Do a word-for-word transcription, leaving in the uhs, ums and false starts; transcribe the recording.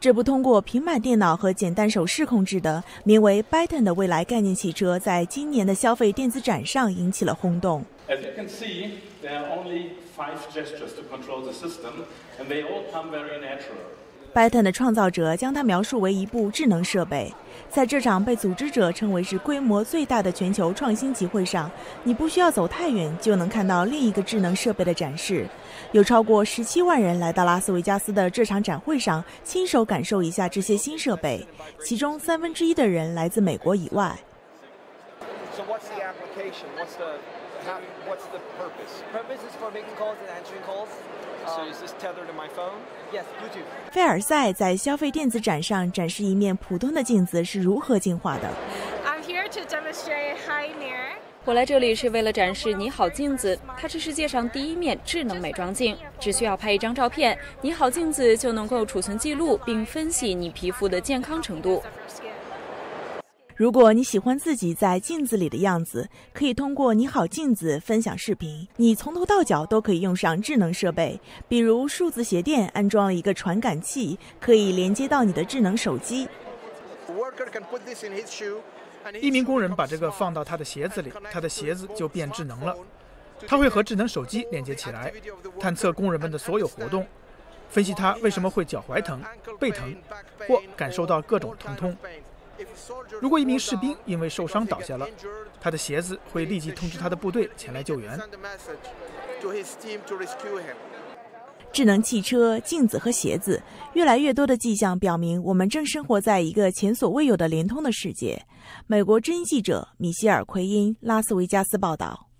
这部通过平板电脑和简单手势控制的名为 Byton 的未来概念汽车，在今年的消费电子展上引起了轰动。 As you can see, there are only five gestures to control the system, and they all come very natural. Byton 的创造者将它描述为一部智能设备。在这场被组织者称为是规模最大的全球创新集会上，你不需要走太远就能看到另一个智能设备的展示。有超过十七万人来到拉斯维加斯的这场展会上，亲手感受一下这些新设备，其中三分之一的人来自美国以外。 So what's the application? What's the how, what's the purpose? Purpose is for making calls and answering calls. So is this tethered to my phone? Yes, Bluetooth. 菲尔赛在消费电子展上展示一面普通的镜子是如何进化的。 I'm here to demonstrate Hi Mirror. 我来这里是为了展示你好镜子，它是世界上第一面智能美妆镜。只需要拍一张照片，你好镜子就能够储存记录并分析你皮肤的健康程度。 如果你喜欢自己在镜子里的样子，可以通过你好镜子分享视频。你从头到脚都可以用上智能设备，比如数字鞋垫安装了一个传感器，可以连接到你的智能手机。 一名工人把这个放到他的鞋子里，他的鞋子就变智能了。他会和智能手机连接起来，探测工人们的所有活动，分析他为什么会脚踝疼、背疼，或感受到各种疼痛。如果一名士兵因为受伤倒下了，他的鞋子会立即通知他的部队前来救援。 智能汽车、镜子和鞋子，越来越多的迹象表明，我们正生活在一个前所未有的联通的世界。美国之音记者米歇尔·奎因，拉斯维加斯报道。